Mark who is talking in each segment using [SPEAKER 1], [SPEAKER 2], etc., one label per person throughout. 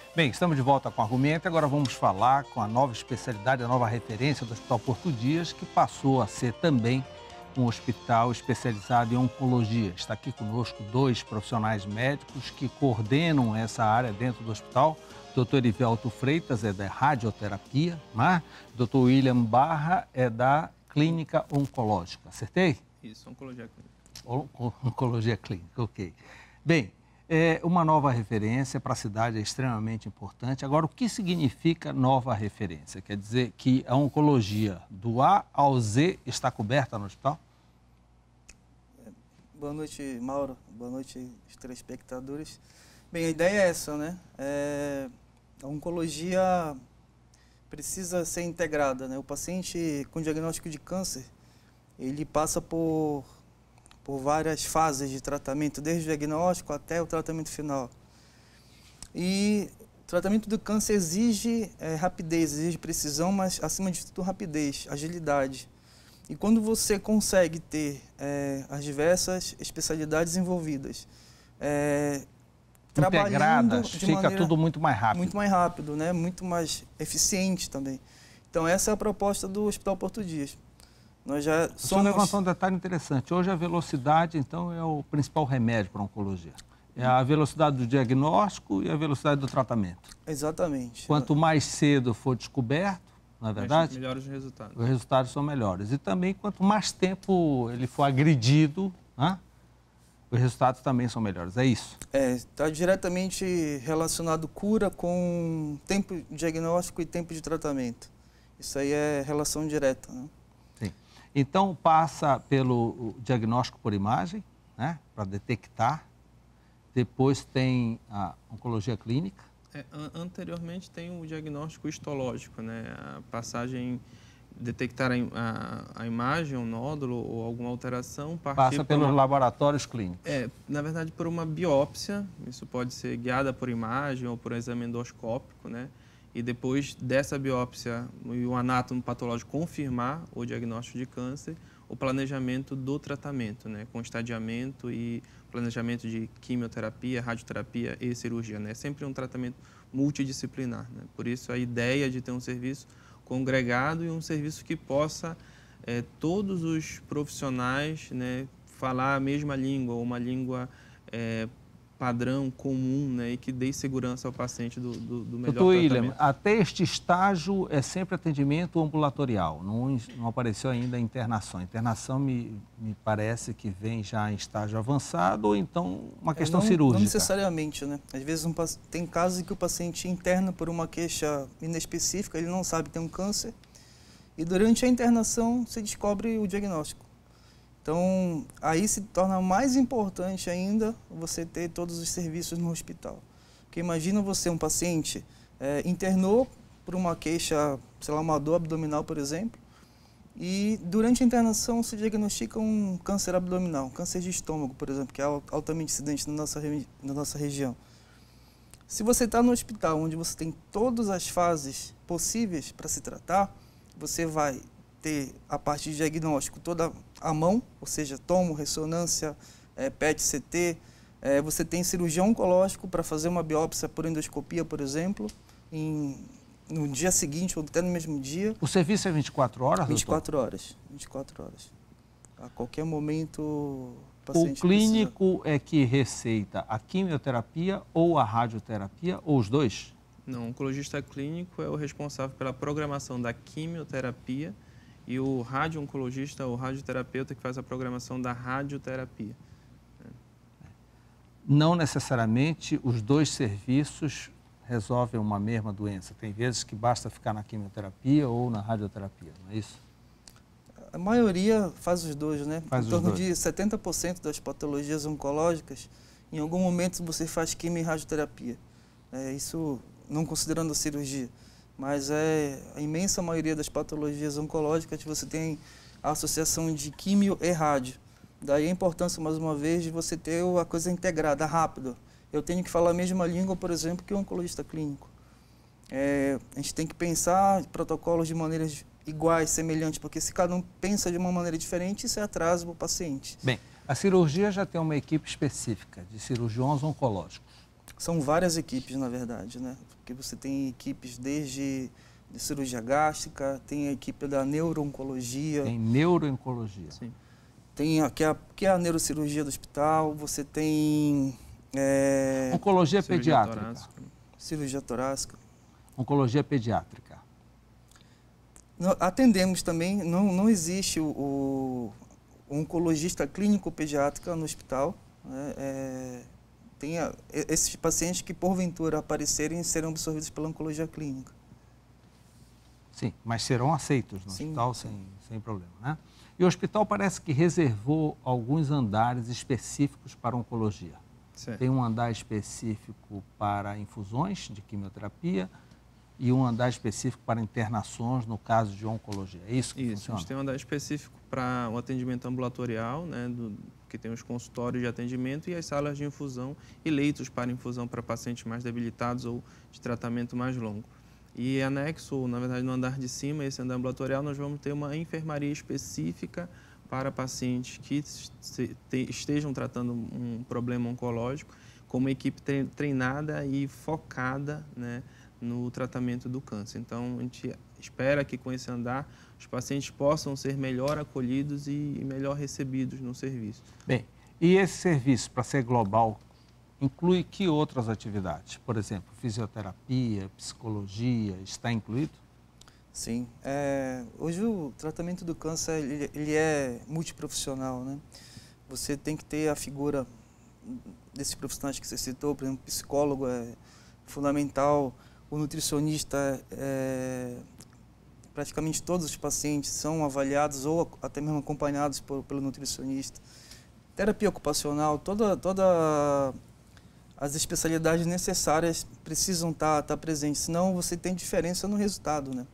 [SPEAKER 1] Bem, estamos de volta com o Argumento e agora vamos falar com a nova especialidade, a nova referência do Hospital Porto Dias, que passou a ser também um hospital especializado em oncologia. Está aqui conosco dois profissionais médicos que coordenam essa área dentro do hospital. O Dr. Erivelto Freitas é da radioterapia, né? O Dr. William Barra é da clínica oncológica. Acertei?
[SPEAKER 2] Isso, oncologia clínica.
[SPEAKER 1] Oncologia clínica, ok. Bem, uma nova referência para a cidade é extremamente importante. Agora, o que significa nova referência? Quer dizer que a oncologia do A ao Z está coberta no hospital?
[SPEAKER 3] Boa noite, Mauro. Boa noite, os telespectadores. Bem, a ideia é essa, né? A oncologia precisa ser integrada, né? O paciente com diagnóstico de câncer, ele passa por várias fases de tratamento, desde o diagnóstico até o tratamento final. E o tratamento do câncer exige rapidez, exige precisão, mas acima de tudo rapidez, agilidade. E quando você consegue ter as diversas especialidades envolvidas, trabalhando de
[SPEAKER 1] fica
[SPEAKER 3] maneira
[SPEAKER 1] tudo muito mais rápido.
[SPEAKER 3] Muito mais rápido, né? Muito mais eficiente também. Então essa é a proposta do Hospital Porto Dias. Nós já somos...
[SPEAKER 1] O senhor levantou um detalhe interessante. Hoje a velocidade, então, é o principal remédio para a oncologia. É a velocidade do diagnóstico e a velocidade do tratamento.
[SPEAKER 3] Exatamente.
[SPEAKER 1] Quanto mais cedo for descoberto, não é verdade?
[SPEAKER 2] Melhores os resultados.
[SPEAKER 1] Os resultados são melhores. E também, quanto mais tempo ele for agredido, né? Os resultados também são melhores. É isso?
[SPEAKER 3] Está diretamente relacionado cura com tempo de diagnóstico e tempo de tratamento. Isso aí é relação direta, né?
[SPEAKER 1] Sim. Então, passa pelo diagnóstico por imagem, né, para detectar. Depois tem a oncologia clínica.
[SPEAKER 2] Anteriormente tem o diagnóstico histológico, né? A passagem, detectar a imagem, um nódulo ou alguma alteração.
[SPEAKER 1] Passa pelos laboratórios clínicos.
[SPEAKER 2] Na verdade, por uma biópsia. Isso pode ser guiada por imagem ou por exame endoscópico, né? E depois dessa biópsia e o anátomo patológico confirmar o diagnóstico de câncer, o planejamento do tratamento, né, com estadiamento e planejamento de quimioterapia, radioterapia e cirurgia, né? É sempre um tratamento multidisciplinar, né? Por isso a ideia de ter um serviço congregado e um serviço que possa todos os profissionais, né, falar a mesma língua, ou uma língua padrão, comum, né, e que dê segurança ao paciente do melhor
[SPEAKER 1] Doutor William,
[SPEAKER 2] tratamento.
[SPEAKER 1] até este estágio é sempre atendimento ambulatorial, não apareceu ainda a internação. A internação me parece que vem já em estágio avançado ou então uma questão cirúrgica.
[SPEAKER 3] Não necessariamente, né? Às vezes tem casos em que o paciente interna por uma queixa inespecífica, ele não sabe que tem um câncer, e durante a internação se descobre o diagnóstico. Então, aí se torna mais importante ainda você ter todos os serviços no hospital. Porque imagina você, um paciente, internou por uma queixa, sei lá, uma dor abdominal, por exemplo, e durante a internação se diagnostica um câncer abdominal, um câncer de estômago, por exemplo, que é altamente incidente na nossa região. Se você está no hospital onde você tem todas as fases possíveis para se tratar, você vai ter a parte de diagnóstico toda à mão, ou seja, tomo, ressonância, PET-CT, você tem cirurgião oncológico para fazer uma biópsia por endoscopia, por exemplo, no dia seguinte ou até no mesmo dia.
[SPEAKER 1] O serviço é 24 horas,
[SPEAKER 3] 24
[SPEAKER 1] doutor?
[SPEAKER 3] horas, 24 horas. A qualquer momento o paciente
[SPEAKER 1] O clínico é que receita a quimioterapia ou a radioterapia, ou os dois?
[SPEAKER 2] Não, o oncologista clínico é o responsável pela programação da quimioterapia e o radio-oncologista ou radioterapeuta que faz a programação da radioterapia.
[SPEAKER 1] Não necessariamente os dois serviços resolvem uma mesma doença. Tem vezes que basta ficar na quimioterapia ou na radioterapia, não é isso?
[SPEAKER 3] A maioria faz os dois, né?
[SPEAKER 1] Faz
[SPEAKER 3] em torno
[SPEAKER 1] os dois.
[SPEAKER 3] de 70% das patologias oncológicas, em algum momento você faz quimio e radioterapia. Isso não considerando a cirurgia. Mas a imensa maioria das patologias oncológicas você tem a associação de químio e rádio. Daí a importância, mais uma vez, de você ter a coisa integrada, rápido. Eu tenho que falar a mesma língua, por exemplo, que o oncologista clínico. A gente tem que pensar protocolos de maneiras iguais, semelhantes, porque se cada um pensa de uma maneira diferente, isso é atraso para o paciente.
[SPEAKER 1] Bem, a cirurgia já tem uma equipe específica de cirurgiões oncológicos.
[SPEAKER 3] São várias equipes, na verdade, né? Porque você tem equipes desde de cirurgia gástrica, tem a equipe da neuro-oncologia.
[SPEAKER 1] Tem neuro-oncologia.
[SPEAKER 2] Sim.
[SPEAKER 3] Tem que é a neurocirurgia do hospital, você tem...
[SPEAKER 1] Oncologia
[SPEAKER 2] Cirurgia
[SPEAKER 1] pediátrica.
[SPEAKER 2] torácica.
[SPEAKER 3] Cirurgia torácica.
[SPEAKER 1] Oncologia pediátrica.
[SPEAKER 3] Atendemos também, não existe o oncologista clínico pediátrica no hospital, né? Tem esses pacientes que, porventura, aparecerem serão absorvidos pela oncologia clínica.
[SPEAKER 1] Sim, mas serão aceitos no
[SPEAKER 3] Sim.
[SPEAKER 1] hospital sem problema, né? E o hospital parece que reservou alguns andares específicos para oncologia.
[SPEAKER 2] Certo.
[SPEAKER 1] Tem um andar específico para infusões de quimioterapia e um andar específico para internações no caso de oncologia. É isso que
[SPEAKER 2] Isso, a
[SPEAKER 1] funciona?
[SPEAKER 2] gente tem um andar específico para o atendimento ambulatorial, né, que tem os consultórios de atendimento e as salas de infusão e leitos para infusão para pacientes mais debilitados ou de tratamento mais longo. E anexo, na verdade, no andar de cima, esse andar ambulatorial, nós vamos ter uma enfermaria específica para pacientes que estejam tratando um problema oncológico, com uma equipe treinada e focada, né, no tratamento do câncer. Então, a gente espera que com esse andar os pacientes possam ser melhor acolhidos e melhor recebidos no serviço.
[SPEAKER 1] Bem, e esse serviço, para ser global, inclui que outras atividades? Por exemplo, fisioterapia, psicologia, está incluído?
[SPEAKER 3] Sim. Hoje o tratamento do câncer ele é multiprofissional, né? Você tem que ter a figura desses profissionais que você citou, por exemplo, psicólogo é fundamental, o nutricionista, praticamente todos os pacientes são avaliados ou até mesmo acompanhados pelo nutricionista. Terapia ocupacional, toda as especialidades necessárias precisam estar presentes, senão você tem diferença no resultado, né?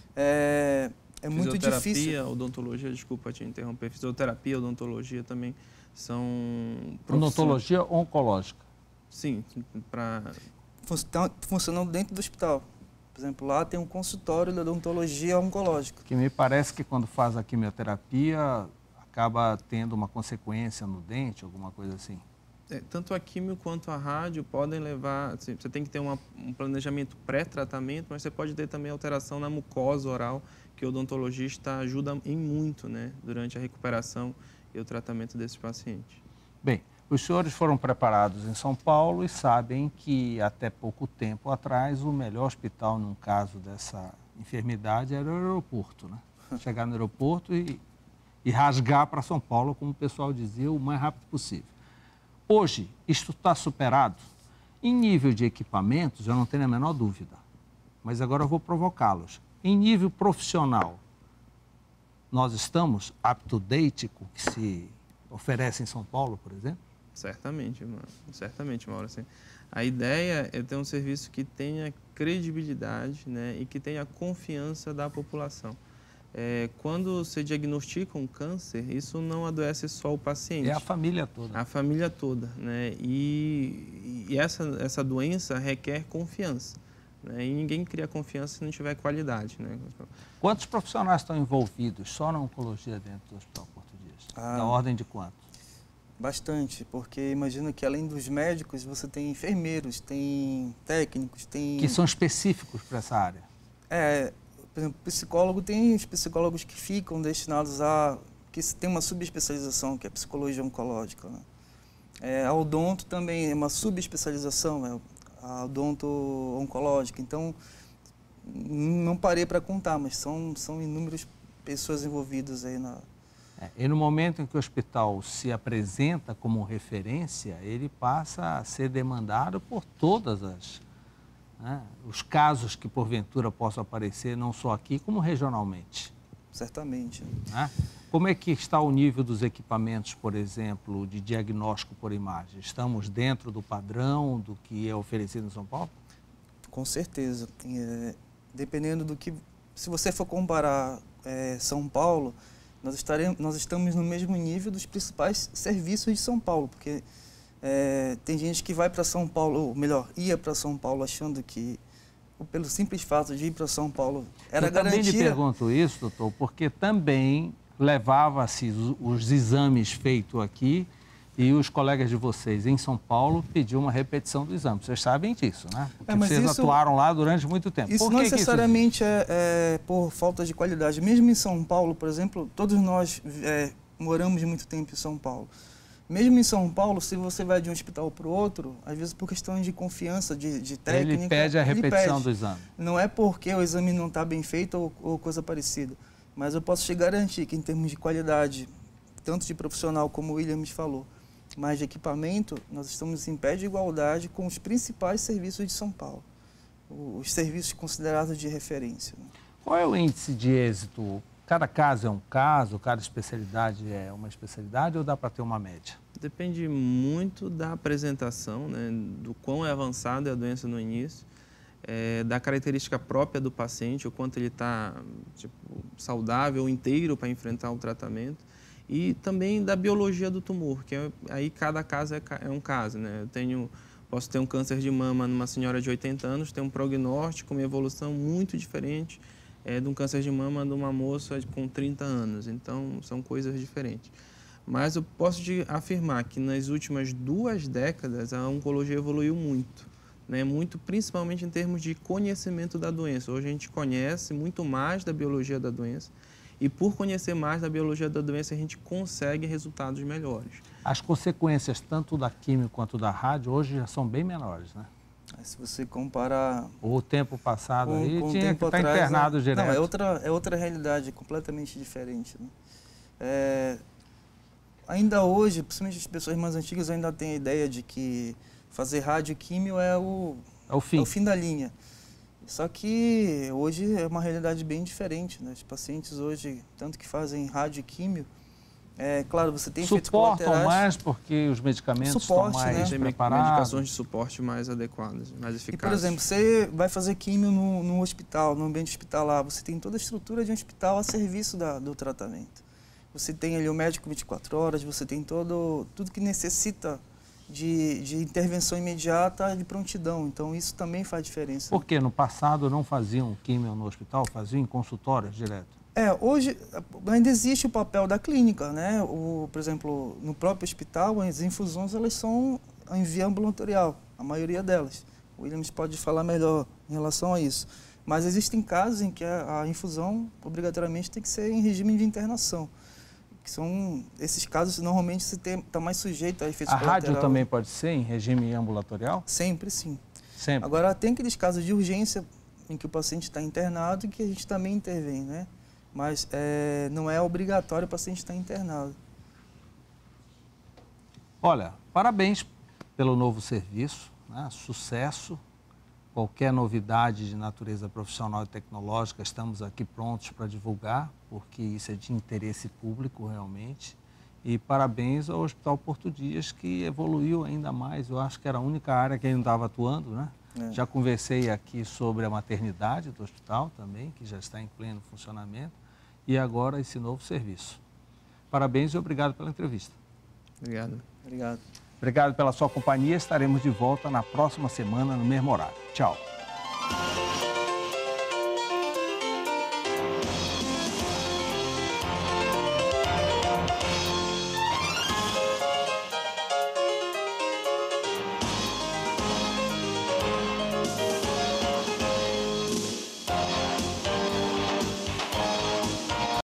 [SPEAKER 3] É muito difícil.
[SPEAKER 2] Fisioterapia, odontologia, desculpa te interromper, fisioterapia, odontologia também são
[SPEAKER 1] Odontologia oncológica.
[SPEAKER 2] Sim, para...
[SPEAKER 3] Funcionando dentro do hospital. Por exemplo, lá tem um consultório de odontologia oncológica.
[SPEAKER 1] Que me parece que quando faz a quimioterapia, acaba tendo uma consequência no dente, alguma coisa assim.
[SPEAKER 2] Tanto a quimio quanto a rádio podem levar... Assim, você tem que ter um planejamento pré-tratamento, mas você pode ter também alteração na mucosa oral, que o odontologista ajuda em muito, né, durante a recuperação e o tratamento desses pacientes.
[SPEAKER 1] Bem, os senhores foram preparados em São Paulo e sabem que até pouco tempo atrás o melhor hospital num caso dessa enfermidade era o aeroporto, né? Chegar no aeroporto e rasgar para São Paulo, como o pessoal dizia, o mais rápido possível. Hoje, isto está superado. Em nível de equipamentos, eu não tenho a menor dúvida, mas agora eu vou provocá-los. Em nível profissional, nós estamos up-to-date com o que se oferece em São Paulo, por exemplo?
[SPEAKER 2] Certamente, Mauro. Assim, a ideia é ter um serviço que tenha credibilidade, né, e que tenha confiança da população. Quando você diagnostica um câncer, isso não adoece só o paciente.
[SPEAKER 1] É a família toda.
[SPEAKER 2] A família toda, né? E essa doença requer confiança, né? E ninguém cria confiança se não tiver qualidade, né?
[SPEAKER 1] Quantos profissionais estão envolvidos só na oncologia dentro do Hospital Porto Dias? Da ordem de quantos? Bastante,
[SPEAKER 3] porque imagino que além dos médicos, você tem enfermeiros, tem técnicos, tem...
[SPEAKER 1] Que são específicos para essa área?
[SPEAKER 3] Por exemplo, psicólogo, tem os psicólogos que ficam destinados que tem uma subespecialização, que é a psicologia oncológica, né? A odonto também é uma subespecialização, a odonto oncológica. Então, não parei para contar, mas são inúmeras pessoas envolvidas aí na...
[SPEAKER 1] E no momento em que o hospital se apresenta como referência, ele passa a ser demandado por todas os casos que porventura possam aparecer, não só aqui, como regionalmente.
[SPEAKER 3] Certamente.
[SPEAKER 1] Né? Como é que está o nível dos equipamentos, por exemplo, de diagnóstico por imagem? Estamos dentro do padrão do que é oferecido em São Paulo?
[SPEAKER 3] Com certeza. Dependendo do que... Se você for comparar São Paulo, nós estamos no mesmo nível dos principais serviços de São Paulo, porque tem gente que vai para São Paulo, ou melhor, ia para São Paulo achando que, pelo simples fato de ir para São Paulo, era garantia...
[SPEAKER 1] Eu também lhe pergunto isso, doutor, porque também levava-se os exames feitos aqui E os colegas de vocês em São Paulo pediram uma repetição do exame. Vocês sabem disso, né? Porque
[SPEAKER 3] mas
[SPEAKER 1] vocês atuaram lá durante muito tempo.
[SPEAKER 3] Isso não necessariamente é por falta de qualidade. Mesmo em São Paulo, por exemplo, todos nós moramos muito tempo em São Paulo. Mesmo em São Paulo, se você vai de um hospital para o outro, às vezes por questão de confiança, de técnica...
[SPEAKER 1] Ele pede a repetição do exame.
[SPEAKER 3] Não é porque o exame não está bem feito ou coisa parecida. Mas eu posso te garantir que em termos de qualidade, tanto de profissional como o Williams falou, mas de equipamento, nós estamos em pé de igualdade com os principais serviços de São Paulo, os serviços considerados de referência.
[SPEAKER 1] Qual é o índice de êxito? Cada caso é um caso, cada especialidade é uma especialidade ou dá para ter uma média?
[SPEAKER 2] Depende muito da apresentação, né, do quão é avançada a doença no início, da característica própria do paciente, o quanto ele está saudável, inteiro para enfrentar o tratamento. E também da biologia do tumor, que aí cada caso é um caso, né? Posso ter um câncer de mama numa senhora de 80 anos, ter um prognóstico, uma evolução muito diferente de um câncer de mama de uma moça com 30 anos. Então, são coisas diferentes. Mas eu posso te afirmar que nas últimas 2 décadas a oncologia evoluiu muito, né? Muito principalmente em termos de conhecimento da doença. Hoje a gente conhece muito mais da biologia da doença. E por conhecer mais da biologia da doença, a gente consegue resultados melhores.
[SPEAKER 1] As consequências tanto da quimio quanto da rádio hoje já são bem menores, né?
[SPEAKER 3] Se você comparar...
[SPEAKER 1] O tempo passado aí
[SPEAKER 3] com
[SPEAKER 1] tinha que estar internado direto.
[SPEAKER 3] Não, é outra realidade, completamente diferente, né? Ainda hoje, principalmente as pessoas mais antigas ainda têm a ideia de que fazer rádio e químio é o fim da linha. Só que hoje é uma realidade bem diferente, né? Os pacientes hoje, tanto que fazem rádio e químio, claro, você tem efeitos colaterais...
[SPEAKER 1] Suportam mais porque os medicamentos estão mais preparados.
[SPEAKER 2] Medicações de suporte mais adequadas, mais eficazes.
[SPEAKER 3] E, por exemplo, você vai fazer químio no hospital, no ambiente hospitalar, você tem toda a estrutura de um hospital a serviço do tratamento. Você tem ali o médico 24 horas, você tem tudo que necessita de intervenção imediata, de prontidão. Então, isso também faz diferença.
[SPEAKER 1] Por que no passado não faziam químio no hospital, faziam em consultórios direto?
[SPEAKER 3] Hoje ainda existe o papel da clínica, né? Por exemplo, no próprio hospital, as infusões elas são em via ambulatorial, a maioria delas. O Williams pode falar melhor em relação a isso. Mas existem casos em que a infusão obrigatoriamente tem que ser em regime de internação. Esses casos, normalmente, você está mais sujeito a efeitos colaterais.
[SPEAKER 1] A rádio também pode ser em regime ambulatorial?
[SPEAKER 3] Sempre, sim.
[SPEAKER 1] Sempre.
[SPEAKER 3] Agora, tem aqueles casos de urgência em que o paciente está internado e que a gente também intervém, né? Mas não é obrigatório o paciente estar internado.
[SPEAKER 1] Olha, parabéns pelo novo serviço, né? Sucesso. Qualquer novidade de natureza profissional e tecnológica, estamos aqui prontos para divulgar, porque isso é de interesse público realmente. E parabéns ao Hospital Porto Dias, que evoluiu ainda mais. Eu acho que era a única área que ele não estava atuando, né? Já conversei aqui sobre a maternidade do hospital também, que já está em pleno funcionamento. E agora esse novo serviço. Parabéns e obrigado pela entrevista.
[SPEAKER 2] Obrigado.
[SPEAKER 3] Obrigado.
[SPEAKER 1] Obrigado pela sua companhia. Estaremos de volta na próxima semana, no mesmo horário. Tchau.